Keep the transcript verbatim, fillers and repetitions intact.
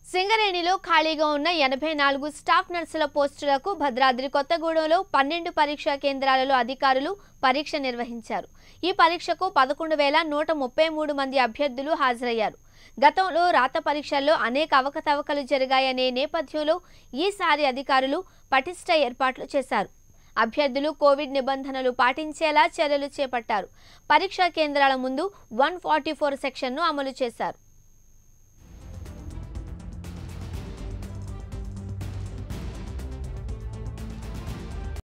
సింగరేణిలో ఖాళీగా ఉన్న ఎనభై నాలుగు స్టాఫ్ నర్సుల పోస్టులకు భద్రాద్రి కొత్తగూడెంలో పన్నెండు పరీక్షా కేంద్రాలలో అధికారులు పరీక్ష నిర్వహించారు. ఈ పరీక్షకు పదకొండు వేల నూట ముప్పై మూడు మంది అభ్యర్థులు హాజరయ్యారు. గతంలో రాత పరీక్షల్లో అనేక అవకతవకలు జరిగాయనే నేపథ్యంలో ఈసారి అధికారులు పటిష్ట ఏర్పాట్లు చేశారు. అభ్యర్థులు కోవిడ్ నిబంధనలు పాటించేలా చర్యలు చేపట్టారు. పరీక్షా కేంద్రాల ముందు వన్ ఫార్టీ ఫోర్ సెక్షన్ను అమలు చేశారు.